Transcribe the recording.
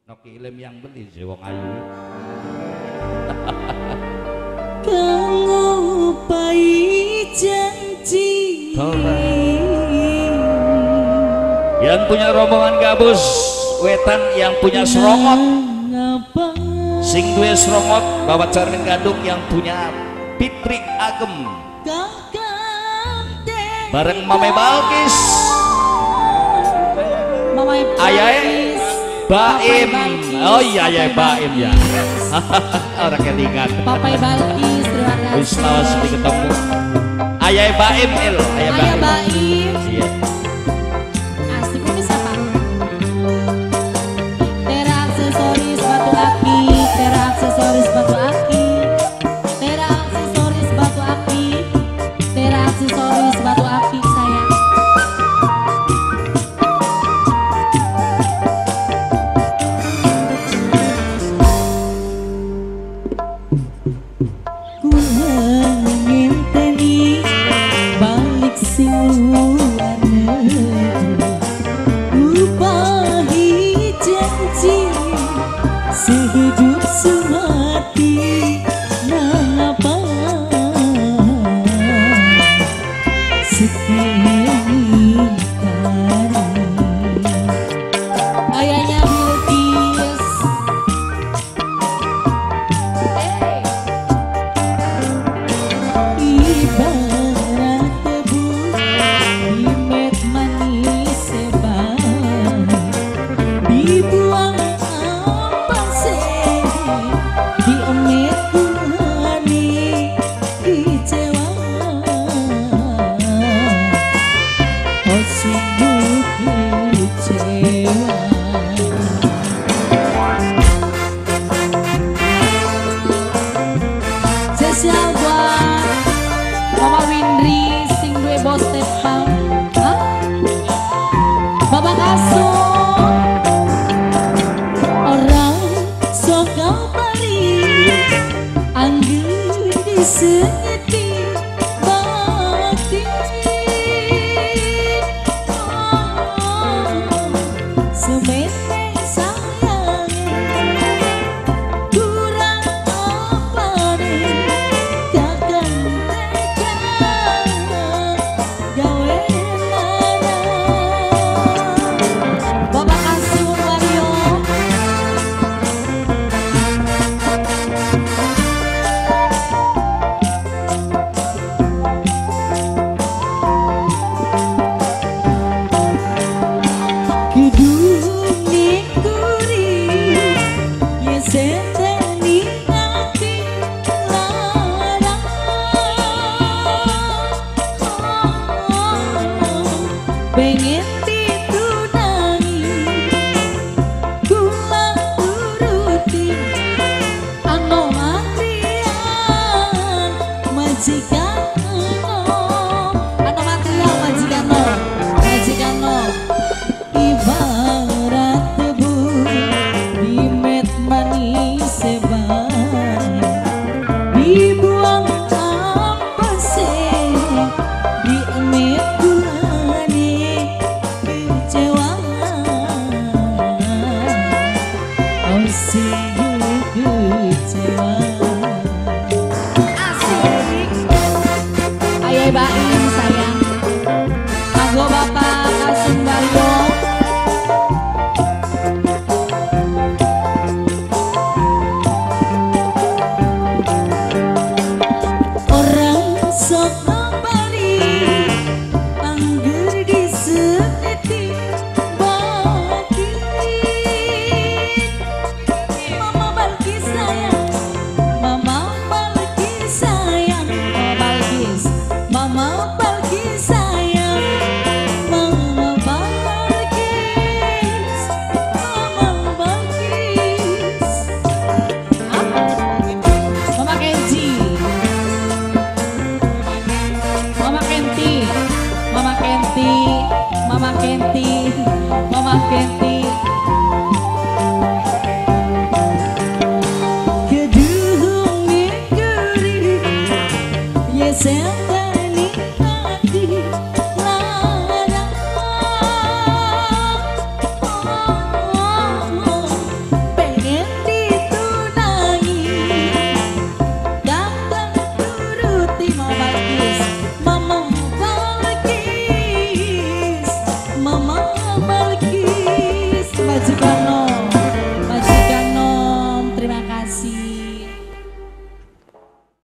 Noki Ilim yang beli si wong ayu. Kang pai janji. Yang punya rombongan gabus wetan, yang punya serongot sing duwe serongot bawa cermin gadung, yang punya Fitri Agem bareng Mame Balkis, Ayai Baim. Oh iya ya Baim ya. Orang kelingan. Papai Balkis, terima kasih. Wis lawas ketemu. Ayai Baim il, Ayai Ayah Baim. Baim. Iya. Asik ini siapa? Tera aksesoris batu api.